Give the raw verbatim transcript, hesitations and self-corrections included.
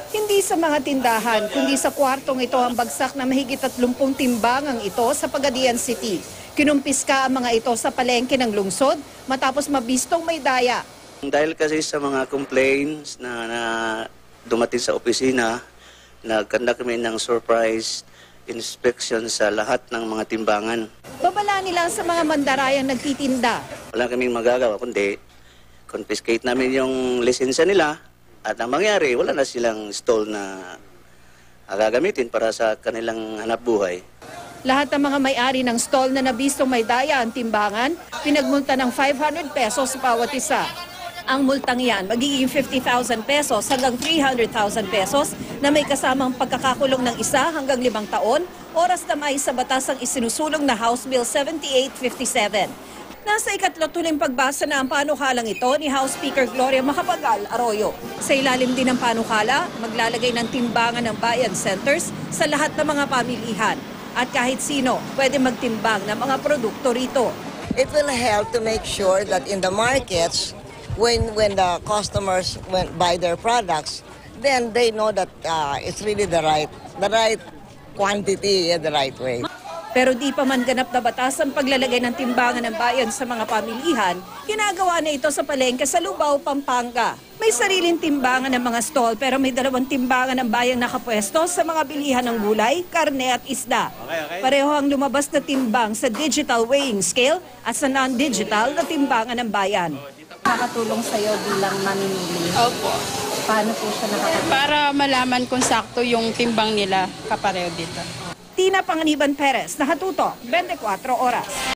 Hindi sa mga tindahan, kundi sa kwartong ito ang bagsak na mahigit tatlumpung timbangang ito sa Pagadian City. Kinumpiska ang mga ito sa palengke ng lungsod matapos mabistong may daya. Dahil kasi sa mga complaints na, na dumating sa opisina, nagkanda kami ng surprise inspection sa lahat ng mga timbangan. Babala nila sa mga mandarayang nagtitinda. Wala kaming magagawa kundi confiscate namin yung lisensya nila at ang mangyari, wala na silang stall na gagamitin para sa kanilang hanap buhay. Lahat ng mga may-ari ng stall na nabistong may daya ang timbangan, pinagmulta ng five hundred pesos bawat isa. Ang multang yan magiging fifty thousand pesos hanggang three hundred thousand pesos na may kasamang pagkakakulong ng isa hanggang limang taon, oras na may sa batas ang isinusulong na House Bill seventy-eight fifty-seven. Nasa ikatlo tuling pagbasa na ang panukalang ito ni House Speaker Gloria Macapagal Arroyo. Sa ilalim din ng panukala, maglalagay ng timbangan ng bayan centers sa lahat ng mga pamilihan. At kahit sino, pwede magtimbang ng mga produkto rito. It will help to make sure that in the markets, when when the customers when, buy their products, then they know that uh, it's really the right, the right quantity and the right way. Pero di pa man ganap na batas ang paglalagay ng timbangan ng bayan sa mga pamilihan, ginagawa na ito sa palengke sa Lubao, Pampanga. May sariling timbangan ng mga stall pero may dalawang timbangan ng bayang nakapwesto sa mga bilihan ng gulay, karne at isda. Okay, okay. Pareho ang lumabas na timbang sa digital weighing scale at sa non-digital na timbangan ng bayan. Nakakatulong sa'yo bilang mamimili? Opo. Paano po siya nakakatulong? Para malaman kung sakto yung timbang nila kapareho dito. Tina Panganiban Perez, Nakatutok, twenty-four oras.